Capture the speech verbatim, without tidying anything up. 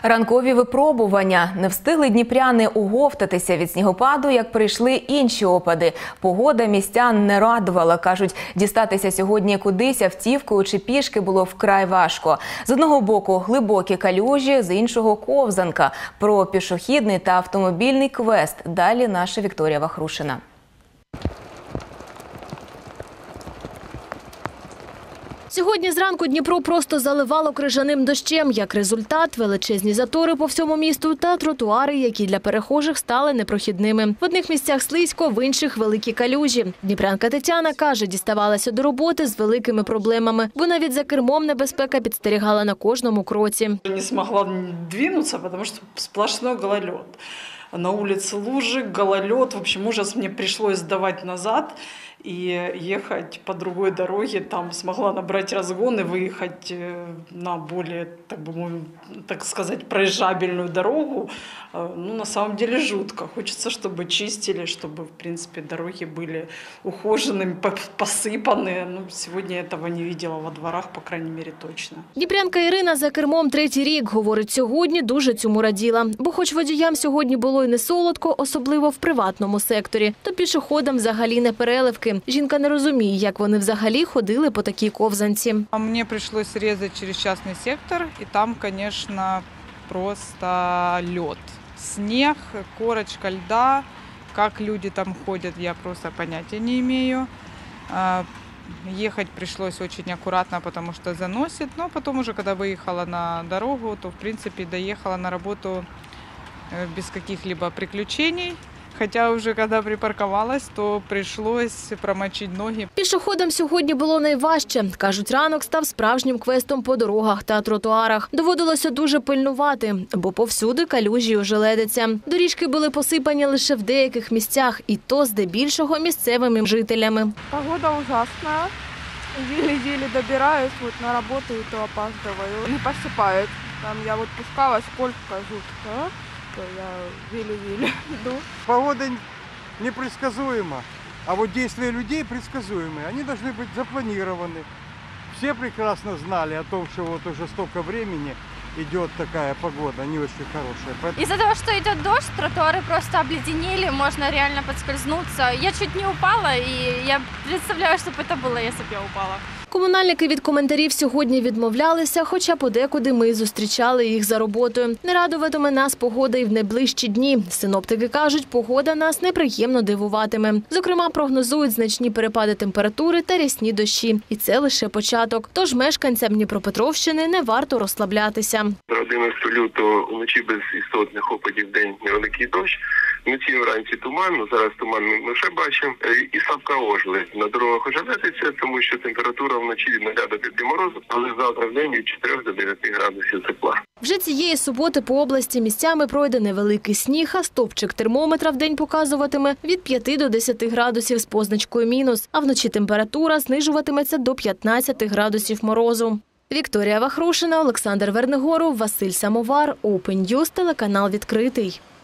Ранкові випробування. Не встигли дніпряни оговтатися від снігопаду, як прийшли інші опади. Погода містян не радувала. Кажуть, дістатися сьогодні кудись автівкою чи пішки було вкрай важко. З одного боку глибокі калюжі, з іншого ковзанка. Про пішохідний та автомобільний квест. Далі наша Вікторія Вахрушина. Сьогодні зранку Дніпро просто заливало крижаним дощем. Як результат – величезні затори по всьому місту та тротуари, які для перехожих стали непрохідними. В одних місцях слизько, в інших – великі калюжі. Дніпрянка Тетяна каже, діставалася до роботи з великими проблемами, бо навіть за кермом небезпека підстерігала на кожному кроці. Не змогла двинуться, тому що сплошной гололед. На улице лужи, гололед. В общем, ужас, мне пришлось сдавать назад и ехать по другой дороге. Там смогла набрать разгон и выехать на более, так, бы, так сказать, проезжабельную дорогу. Ну, на самом деле жутко. Хочется, чтобы чистили, чтобы, в принципе, дороги были ухоженными, посыпанные. Ну, сегодня этого не видела во дворах, по крайней мере, точно. Дніпрянка Ірина за кермом третій рік. Говорить, сьогодні дуже цьому раділа. Бо хоч водіям сьогодні було й не солодко, особливо в приватному секторі, то пішоходам взагалі не переливки. Жінка не розуміє, як вони взагалі ходили по такій ковзанці. Мені прийшлося різати через частний сектор, і там, звісно, просто лід. Сніг, корочка льда. Як люди там ходять, я просто поняття не маю. Ехать пришлось очень аккуратно, потому что заносит. Но потом уже, когда выехала на дорогу, то, в принципе, доехала на работу без каких-либо приключений. Хоча вже коли припаркувалась, то прийшлось промочити ноги. Пішоходам сьогодні було найважче. Кажуть, ранок став справжнім квестом по дорогах та тротуарах. Доводилося дуже пильнувати, бо повсюди калюжі й ожеледиця. Доріжки були посипані лише в деяких місцях, і то здебільшого місцевими жителями. Погода ужасна. Еле-еле добираюсь вот на роботу, і то опаздываю. Не посипають. Там я вот пускалась, сколько жутко. Я еле-еле иду. Погода непредсказуема, а вот действия людей предсказуемые. Они должны быть запланированы. Все прекрасно знали о том, что вот уже столько времени идет такая погода, не очень хорошая. Из-за того, что идет дождь, тротуары просто обледенели, можно реально подскользнуться. Я чуть не упала, и я представляю, что бы это было, если бы я упала. Комунальники від коментарів сьогодні відмовлялися, хоча подекуди ми зустрічали їх за роботою. Не радуватиме нас погода і в найближчі дні. Синоптики кажуть, погода нас неприємно дивуватиме. Зокрема, прогнозують значні перепади температури та рясні дощі. І це лише початок. Тож мешканцям Дніпропетровщини не варто розслаблятися. одинадцятого лютого вночі без істотних опадів, день невеликий дощ. Вночі вранці туман, зараз туман ми вже бачимо. І слабка ожеледь. На дорогах ожеледиться, тому що температура вночі від нуля до п'яти морозу, але завтра в день від чотирьох до дев'яти градусів тепла. Вже цієї суботи по області місцями пройде невеликий сніг, а стовпчик термометра в день показуватиме від п'яти до десяти градусів з позначкою мінус, а вночі температура знижуватиметься до п'ятнадцяти градусів морозу. Вікторія Вахрушина, Олександр Вернигоров, Василь Самовар, Open News, телеканал «Відкритий».